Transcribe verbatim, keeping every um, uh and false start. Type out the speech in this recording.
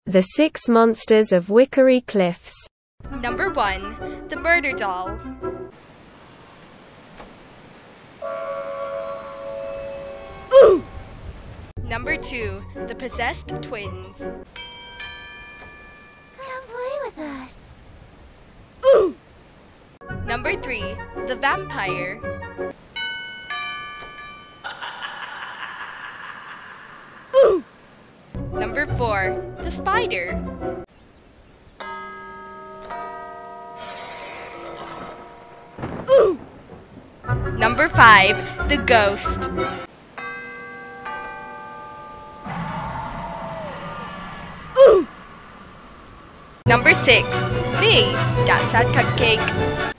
The Six Monsters of Wickery Cliffs. Number one. The Murder Doll. Ooh! Number two. The Possessed Twins. Come play with us. Ooh! Number three. The Vampire. Ooh! Number four. The Spider. Ooh! Number five. The Ghost. Ooh! Number six. Me, datsadcupcake.